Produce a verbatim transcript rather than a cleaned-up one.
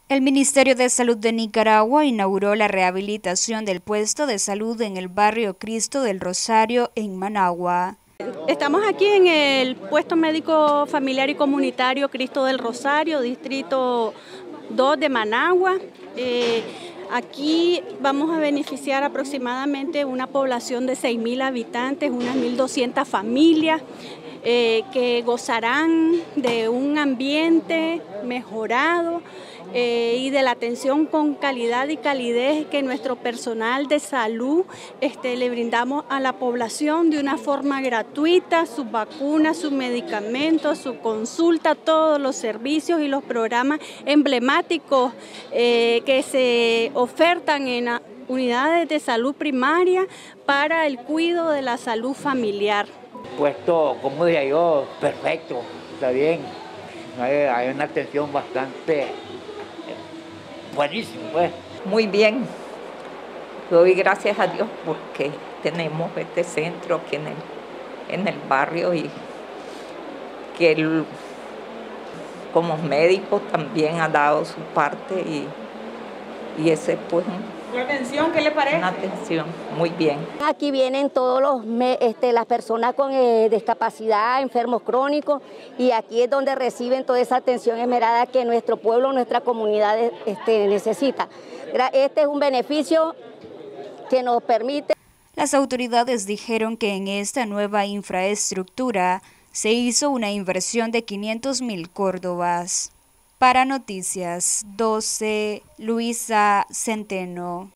El Ministerio de Salud de Nicaragua inauguró la rehabilitación del puesto de salud en el barrio Cristo del Rosario en Managua. Estamos aquí en el puesto médico familiar y comunitario Cristo del Rosario, distrito dos de Managua. Eh, aquí vamos a beneficiar aproximadamente una población de seis mil habitantes, unas mil doscientas familias. Eh, que gozarán de un ambiente mejorado eh, y de la atención con calidad y calidez que nuestro personal de salud este, le brindamos a la población de una forma gratuita, sus vacunas, sus medicamentos, su consulta, todos los servicios y los programas emblemáticos eh, que se ofertan en la unidades de salud primaria para el cuidado de la salud familiar. Puesto, como diría yo, perfecto, está bien. Hay, hay una atención bastante buenísima, pues. Muy bien. Doy gracias a Dios porque tenemos este centro aquí en el, en el barrio y que el, como médico también ha dado su parte y, y ese pues... ¿La atención qué le parece? Una atención muy bien. Aquí vienen todos los este, las personas con eh, discapacidad, enfermos crónicos, y aquí es donde reciben toda esa atención esmerada que nuestro pueblo, nuestra comunidad este, necesita. Este es un beneficio que nos permite. Las autoridades dijeron que en esta nueva infraestructura se hizo una inversión de quinientos mil córdobas. Para Noticias doce, Luisa Centeno.